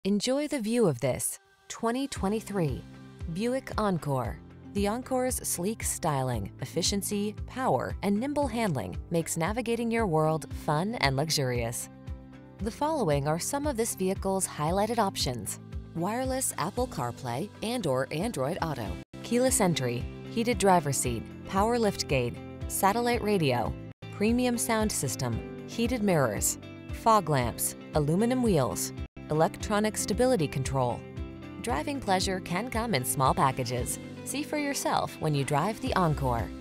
Enjoy the view of this 2023 Buick Encore. The Encore's sleek styling, efficiency, power, and nimble handling makes navigating your world fun and luxurious. The following are some of this vehicle's highlighted options: wireless Apple CarPlay and/or Android Auto, keyless entry, heated driver's seat, power liftgate, satellite radio, premium sound system, heated mirrors, fog lamps, aluminum wheels, electronic stability control. Driving pleasure can come in small packages. See for yourself when you drive the Encore.